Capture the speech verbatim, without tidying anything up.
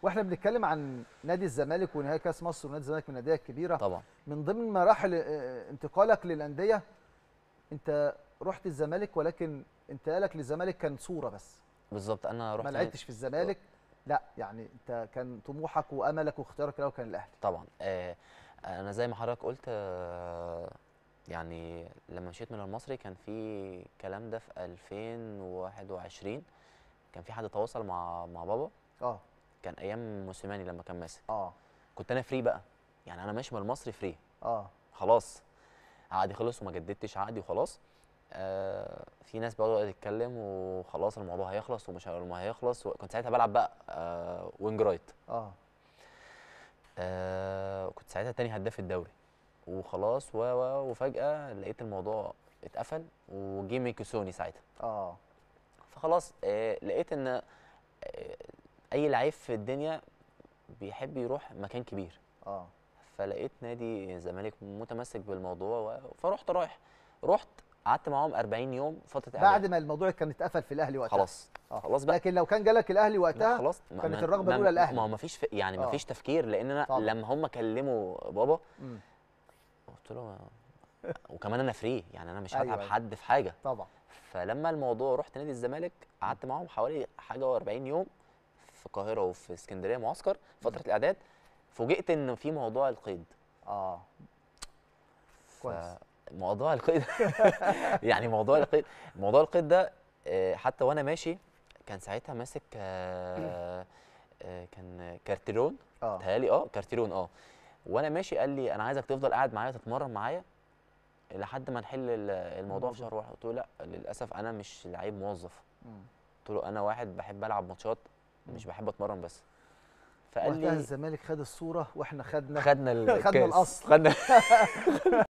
واحنا بنتكلم عن نادي الزمالك ونهائي كاس مصر ونادي الزمالك من الانديه الكبيره طبعا. من ضمن مراحل آه، انتقالك للانديه، انت رحت الزمالك ولكن انتقالك للزمالك كان صوره بس. بالظبط. انا رحت ما لعبتش في الزمالك، لا يعني انت كان طموحك واملك واختيارك الاول كان الاهلي. طبعا. آه انا زي ما حضرتك قلت، آه يعني لما مشيت من المصري كان في الكلام ده في ألفين وواحد وعشرين، كان في حد تواصل مع مع بابا. اه كان ايام موسيماني لما كان ماسك. اه كنت انا فري بقى، يعني انا ماشي من المصري فري. اه خلاص عقدي خلص وما جددتش عقدي وخلاص. آه في ناس بدأت تتكلم وخلاص الموضوع هيخلص ومش ما هيخلص. كنت ساعتها بلعب بقى آه وينج رايت. اه آه كنت ساعتها تاني هداف الدوري وخلاص و و وفجأة لقيت الموضوع اتقفل وجي ميكيسوني ساعتها. اه فخلاص آه لقيت ان آه اي لعيب في الدنيا بيحب يروح مكان كبير. اه فلقيت نادي الزمالك متمسك بالموضوع و... فرحت رايح. رحت قعدت معاهم أربعين يوم فتره اعداد. بعد ما الموضوع كان اتقفل في الاهلي وقتها. خلاص آه. خلاص بقى. لكن لو كان جالك الاهلي لا وقتها خلاص ما كانت ما الرغبه ما الاولى الاهلي. ما هو ما فيش ف... يعني ما آه. فيش تفكير، لان انا طبعا. لما هم كلموا بابا مم. قلت له وكمان انا فري، يعني انا مش أيوة هتعب أيوة. حد في حاجه. طبعا. فلما الموضوع رحت نادي الزمالك قعدت معاهم حوالي حاجه و40 يوم في القاهره وفي اسكندريه معسكر فتره الاعداد. فوجئت ان في موضوع القيد. اه كويس. موضوع القيد يعني موضوع القيد موضوع القيد ده آه، حتى وانا ماشي كان ساعتها ماسك آه، آه، كان كارتيرون. اه تهيألي اه كارتيرون اه وانا ماشي قال لي انا عايزك تفضل قاعد معايا تتمرن معايا لحد ما نحل ال- الموضوع في شهر واحد. قلت له لا للاسف انا مش لعيب موظف. مم. قلت له انا واحد بحب العب ماتشات مش بحب اتمرن بس. فقال وقتها لي الزمالك خد الصوره واحنا خدنا خدنا الكاس خدنا الاصل. خدنا